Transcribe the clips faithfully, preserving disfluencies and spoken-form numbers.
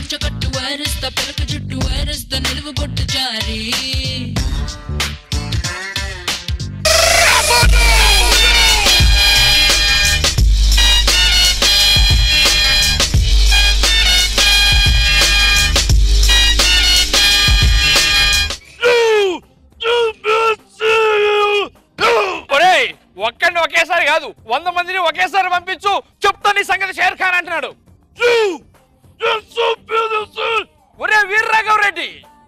పంచకట్టు వారిస్తా పిలక జుట్టు వారిస్తా నిలువు కొట్టు జారి ఒక్కడిని ఒకేసారి కాదు వంద మందిని ఒకేసారి పంపించు చెప్తా నీ సంగతి షేర్ ఖాన్ అంటున్నాడు. ఒరే వీర్రాఘవ రెడ్డి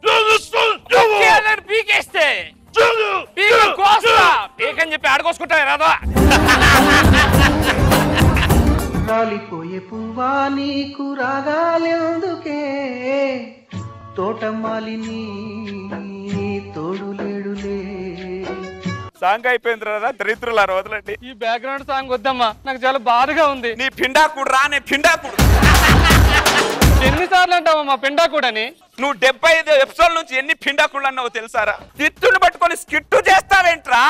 పీకేస్తే పీకని చెప్పి ఆడుకోసుకుంటా రాదా? రాలిపోయే పువ్వా నీకు రాగాలెందుకే తోటమాలిని తోడులేడులే. సాంగ్ అయిపోయింది రా దరిద్రులారా వదలండి. ఈ బ్యాక్గ్రౌండ్ సాంగ్ వద్దమ్మా, నాకు చాలా బాధగా ఉంది. నీ పిండాకుడు రా నే పిండాకుడు. ఎన్నిసార్లు అంటావమ్మా పిండాకుడని? నువ్వు డెబ్బై ఐదు ఎపిసోడ్ నుంచి ఎన్ని పిండాకుళ్ళు అన్నావు తెలుసారా? తిత్తుని పట్టుకొని స్కిట్టు చేస్తావేంట్రా?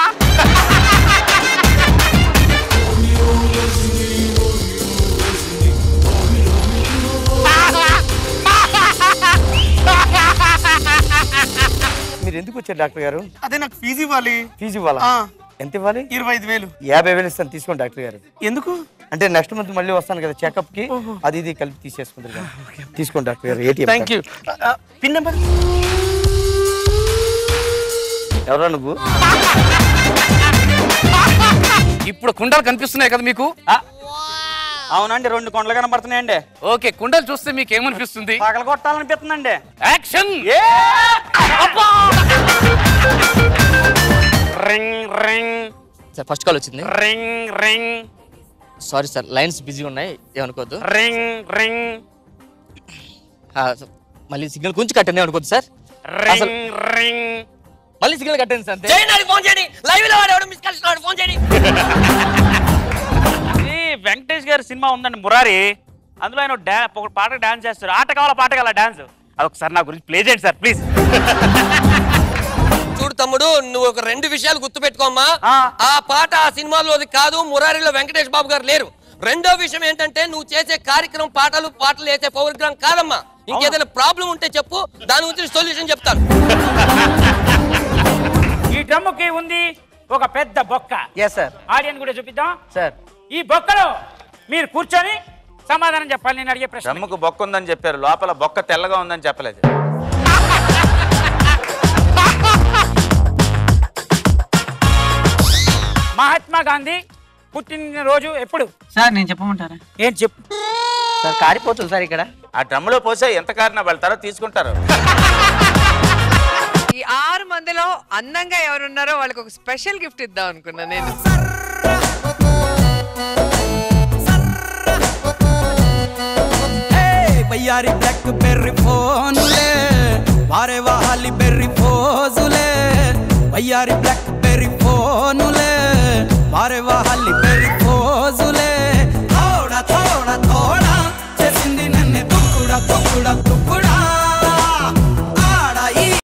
మీరు ఎందుకు వచ్చారు డాక్టర్ గారు? అదే నాకు ఫీజు ఇవ్వాలి. ఫీజు ఇవ్వాలా? ఎంత ఇవ్వాలి? ఇరవై ఐదు వేలు. యాభై వేలు ఇస్తాను తీసుకోండి డాక్టర్ గారు. ఎందుకు అంటే నెక్స్ట్ మంత్ మళ్ళీ వస్తాను కదా చెకప్ కి, అది ఇది కలిపి తీసేసుకుంటారు కదా. తీసుకోండి డాక్టర్ గారు. ATM. Thank you. Pin number. ఎవరా నువ్వు? ఇప్పుడు కుండలు కనిపిస్తున్నాయి కదా మీకు? అవునండి, రెండు కొండలు కనబడుతున్నాయండి. ఓకే, కుండలు చూస్తే మీకు ఏమనిపిస్తుంది? పగల కొట్టాలనిపిస్తుందండి. Action. Ring ring sir first call వచ్చింది. Ring ring. Sorry sir, lines busy ఉన్నాయి, ఏమనుకోవద్దు. Ring ring. మళ్ళీ సిగ్నల్ కొంచెం కట్టండి, అనుకోద్దు సార్. Ring ring. మళ్ళీ సిగ్నల్ కట్టండి సార్. ఫోన్ చేయండి, లైవ్ లో వాడు మిస్ కాల్ ఇస్తున్నాడు, ఫోన్ చేయండి. వెంకటేష్ గారి సినిమా ఉందండి మురారి, అందులో ఆయన ఒక పాట డాన్స్ చేస్తారు. ఆట కావాలా పాట కావాలా డాన్స్? అది ఒకసారి నా గురించి ప్లే చేయండి సార్ ప్లీజ్. చూడు తమ్ముడు, నువ్వు ఒక రెండు విషయాలు గుర్తు పెట్టుకోమ్మా. ఆ పాట ఆ సినిమాలోది కాదు, మురారిలో వెంకటేష్ బాబు గారు లేరు. రెండో విషయం ఏంటంటే నువ్వు చేసే కార్యక్రమం పాటలు పాటలు వేసే ప్రోగ్రామ్ కాదమ్మా. ఇంకేదైనా ప్రాబ్లం ఉంటే చెప్పు, దాని గురించి సొల్యూషన్ చెప్తాను. ఈ డ్రమ్ముకి ఉంది ఒక పెద్ద బొక్క. Yes sir. ఆడియన్స్ కూడా చూపిద్దాం సార్. ఈ బొక్కలో మీరు కూర్చొని సమాధానం చెప్పాలి. నేను అడిగే ప్రశ్న. రమ్మకు బొక్క ఉందని చెప్పారు, లోపల బొక్క తెల్లగా ఉందని చెప్పలేదు. మహాత్మా గాంధీ పుట్టిన రోజు ఎప్పుడు? సార్ నేను చెప్పమంటారా? ఏం చెప్పు సార్. కారిపోతుంది సార్ ఇక్కడ. ఆ డ్రమ్ములో పోసే ఎంత కారణం వెళ్తారో తీసుకుంటారు. ఈ ఆరు మందిలో అందంగా ఎవరున్నారో వాళ్ళకి ఒక స్పెషల్ గిఫ్ట్ ఇద్దాం అనుకున్నా నేను. బయ్యారి బ్లాక్ బెర్రీ ఫోన్